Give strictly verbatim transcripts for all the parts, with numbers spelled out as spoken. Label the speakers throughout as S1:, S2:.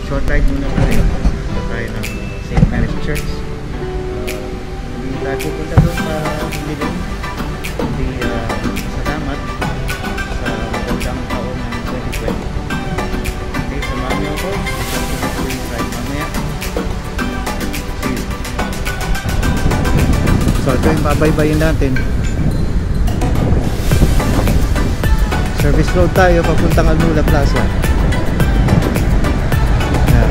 S1: short ride muna tayo. Punta tayo ng Saint Mary's Church. Uh, hindi tayo pupunta doon para humilin. Hindi uh, salamat sa magandang taon ng twenty twenty. Okay, samahan niyo ako. Ito yung ride mamaya. See you. So ito yung babaybayin natin. Service road tayo papuntang Almula Plaza. Yan.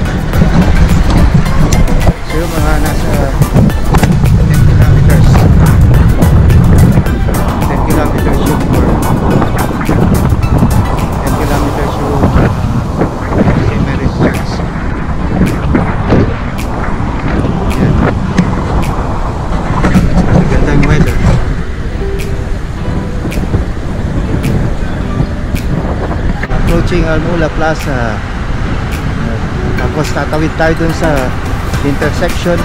S1: So yung mga nasa ten kilometers ten kilometers yung for ten kilometers yung uh, Saint Mary's Church. Yan. Magandang weather. Approaching Almula Plaza. Tapos tatawid tayo dun sa intersection.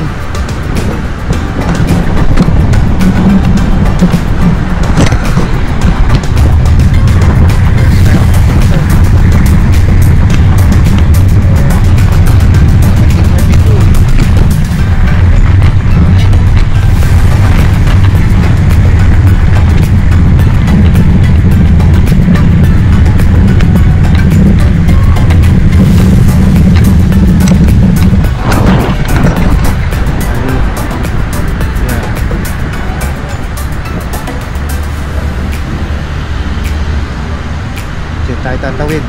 S1: Tayo tatawid.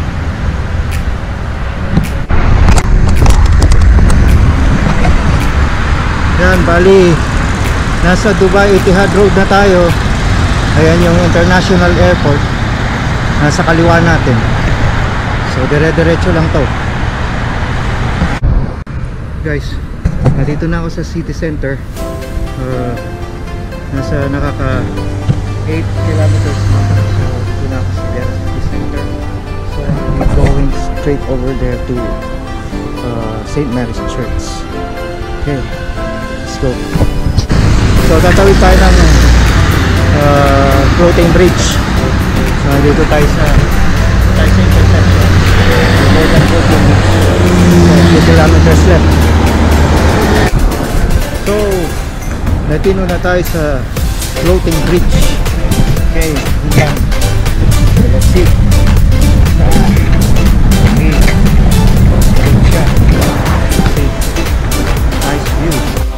S1: Yan, bali nasa Dubai Etihad Road na tayo. Ayan yung International Airport, nasa kaliwa natin. So dire-diretso lang to. Guys, nandito na ako sa city center. uh, Nasa nakaka eight kilometers na. So dito na ako sa city center. So I'm going straight over there to uh, Saint Mary's Church. Okay, let's go. So tatawid tayo ng uh, floating bridge. So dito tayo sa tayo sa intersection. More than floating bridge. So two kilometers left. So natino na tayo sa floating bridge. Okay, hanggang let's see. Okay, siya. Okay, nice view.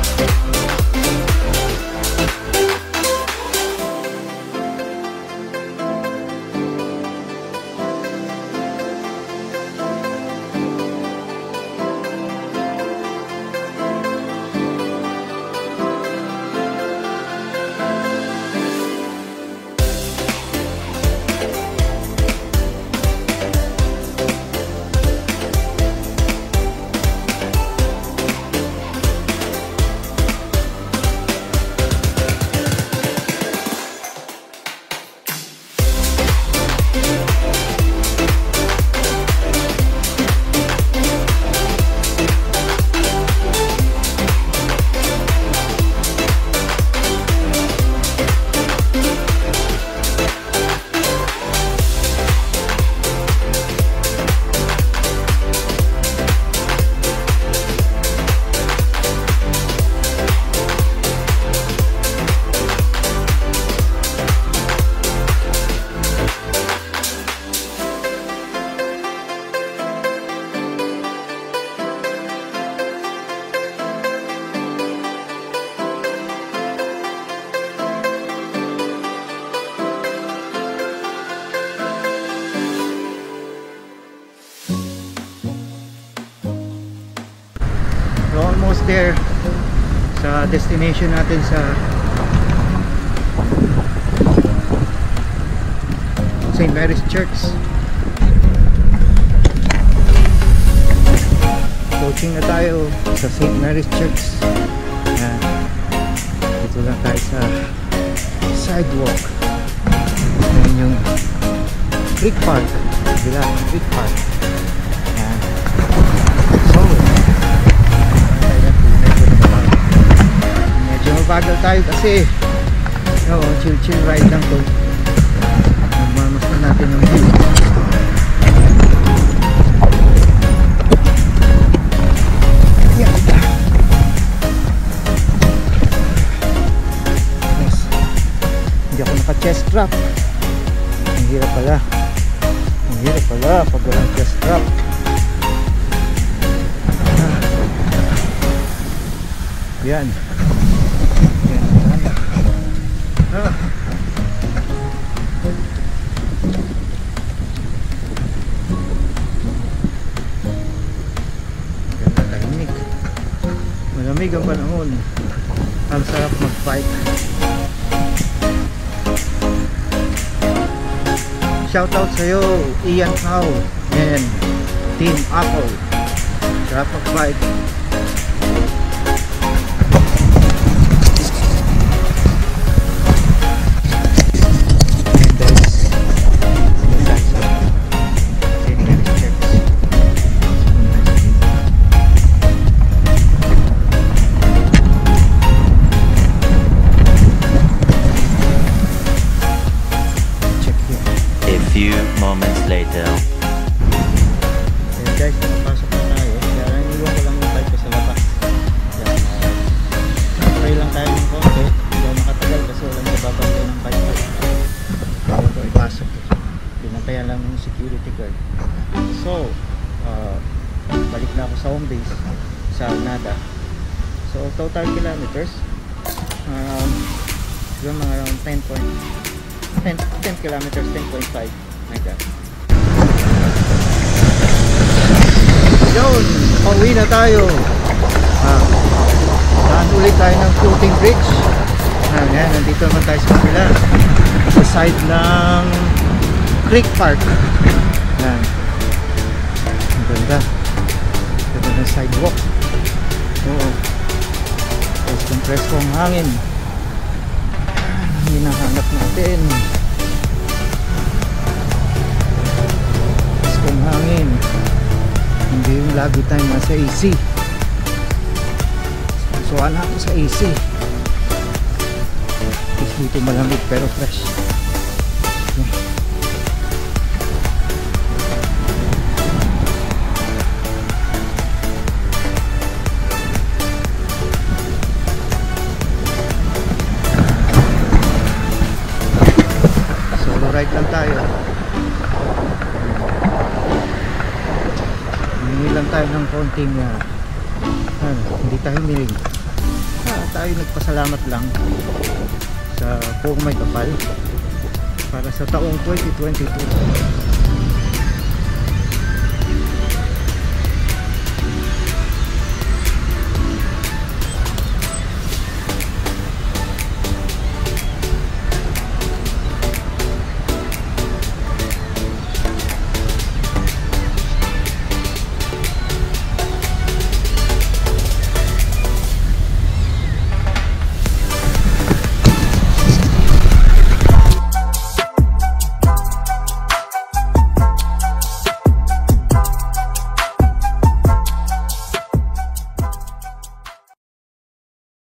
S1: There sa destination natin sa Saint Mary's Church. Coaching na tayo sa Saint Mary's Church. Yan. Dito lang tayo sa sidewalk. Yan yung Creek Park. Bila, Creek Park. Yan. So mabagal tayo kasi no, chill chill ride lang to. Magmamasdan natin ng view. chest strap. Ang hirap pala. Ang hirap pala pag walang chest strap. Yan. Ah. Ganda, tahimik. Malamig ang panahon. Ang sarap mag-bike. Shoutout sa'yo, Ian Pao and Team Apple. Sarap mag-bike.
S2: Moments later.
S1: Ayan guys, nakapasok na tayo. Kaya naniwan ko lang yung bike ko sa labas. Pray lang tayo ng konti. Hindi ako makatagal kasi walang nababantay ng bike ko. Bago ko ipasok. Pinantayan lang yung security guard. So, uh, balik na ako sa home base sa Nada. So, total kilometers um, siguro mga around ten point ten, ten kilometers, ten point five. Like that. Yun, pauwi na tayo. Ah, daan ulit tayo ng floating bridge. Ah, yan, nandito naman tayo sa kabila. Sa side ng Creek Park. Yan. Ang ganda. Ganda ng sidewalk. Oo. Preskong preskong hangin. Hinahanap natin. Preskong hangin. Hindi yung lagi tayo nasa A C. Suwan ako sa A C. Dito malamig pero fresh. Okay. Solo ride lang tayo. Hingi lang tayo ng konting uh, ano, hindi tayo milig. Ah, tayo nagpasalamat lang sa Poong May Kapal para sa taong twenty twenty-two.